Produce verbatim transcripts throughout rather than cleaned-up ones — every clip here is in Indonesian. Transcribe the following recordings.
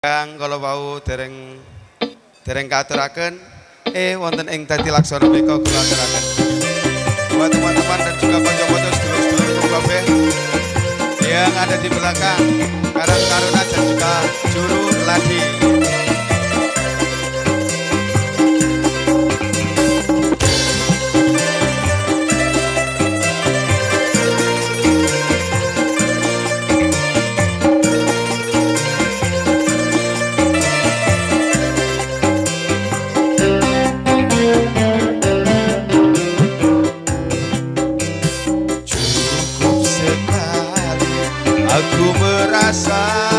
Yang kalau bau dereng dereng katuraken, eh wonten ing dadi laksana menika kula aturaken. Buat teman-teman dan juga kanca-kanca sedulur-sedulur kabeh yang ada di belakang Karang Taruna dan juga Juru Ladi. Aku merasa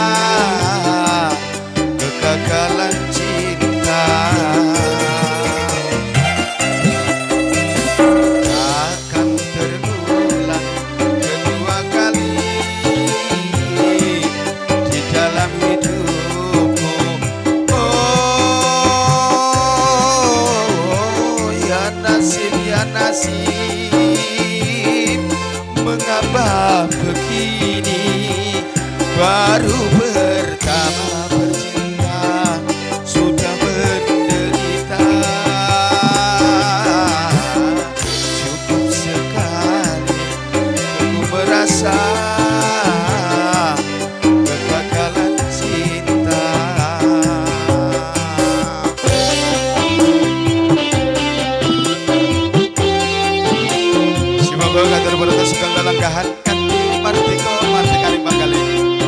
kegagalan cinta, akan terulang kedua kali di dalam hidupku. Oh, ya nasib, ya nasib, mengapa begini? Baru pertama bercinta sudah menderita. Cukup sekali aku merasa kegagalan cinta. Semoga katur berata segala langkahan kanti martiko martika limbang kali.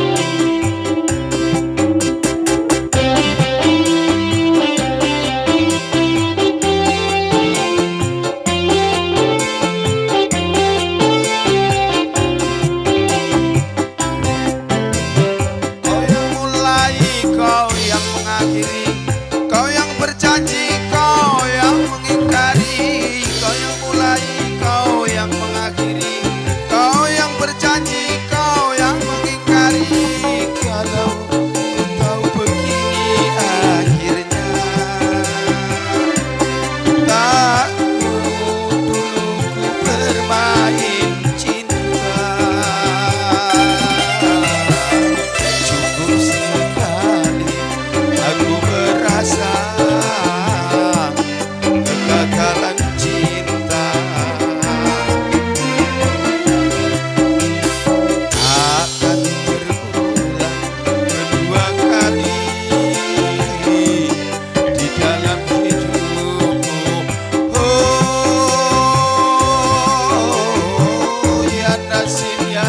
Kau yang berjanji, kau yang mengingkari. Kau yang mulai, kau yang mengakhiri. Kau yang berjanji, kau yang mengingkari. Kalau ku tahu begini akhirnya, tak dulu ku bermain cinta. Cukup sekali aku merasa kegagalan cinta, akan terulang kedua kali di dalam hidupku. Oh, ya nasib, ya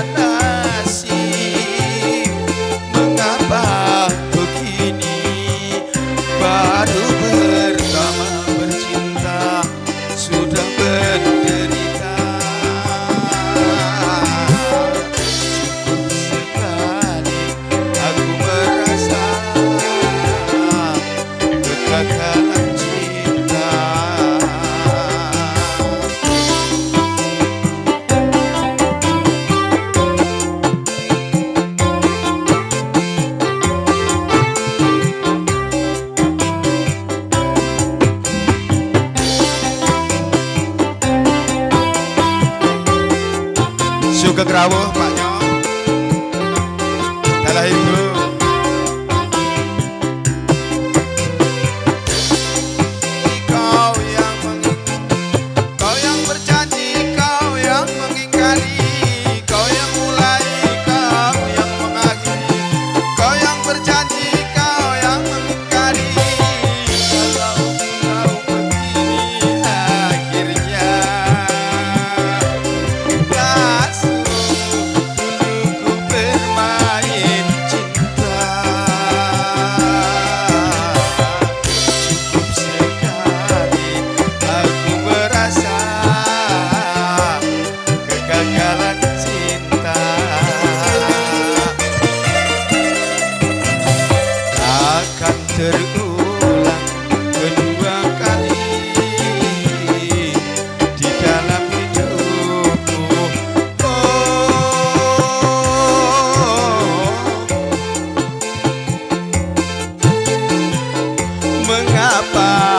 nasib, mengapa begini? Baru pertama bercinta sudah menderita. Cukup sekali aku merasa kegagalan cinta. Sugeng rawuh Pak Nyong, dalah ibu. Kau yang kau yang berjanji, kau yang mengingkari. Kau yang mulai, kau yang mengakhiri. Kau yang berjanji, kau yang mengingkari. Kalau kau begini akhirnya, terulang kedua kali di dalam hidupku. Oh, mengapa